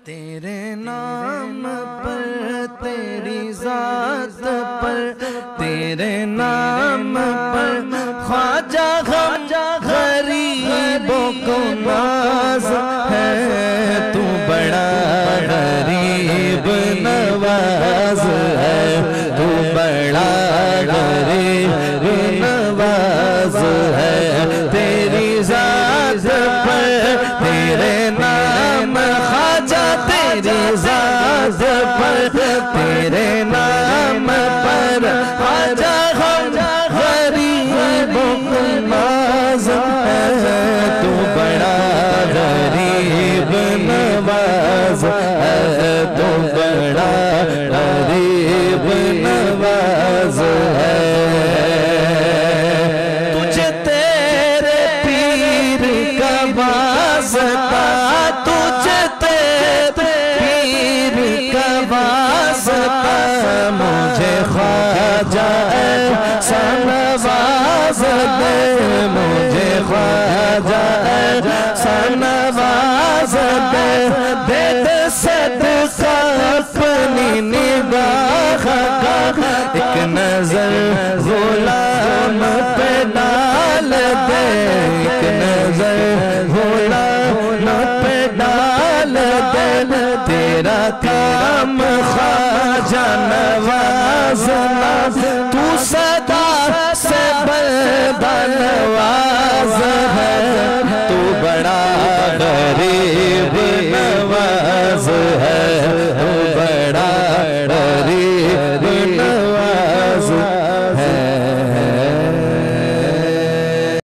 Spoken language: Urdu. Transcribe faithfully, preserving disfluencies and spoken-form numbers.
تیرے نام پر تیری ذات پر تیرے نام پر خواجہ ہم غریبوں کو ناز ہے، تو بڑا غریب نواز ہے، تو بڑا غریب نواز ہے، تیری ذات پر تیرے نام خواجہ تیری ذات پر تیرے نام پر خواجہ ہم غریبوں کو ناز ہے، تو بڑا غریب نواز ہے، تو بڑا غریب نواز ہے۔ تجھے تیرے پیر کا واسطہ، تجھے تیرے پیر کا واسطہ، مجھے خواجہ ایسا نواز دے، مجھے خواجہ ایسا نواز دے، دے دے صدقہ اپنی نگاہ کا، ایک نظر غلام پہ ڈال دے، ایک نظر غلام پہ ڈال دے، تیرا کام خواجہ نوازنا، تو صدا سے بندہ نواز ہے، تو بڑا غریب نواز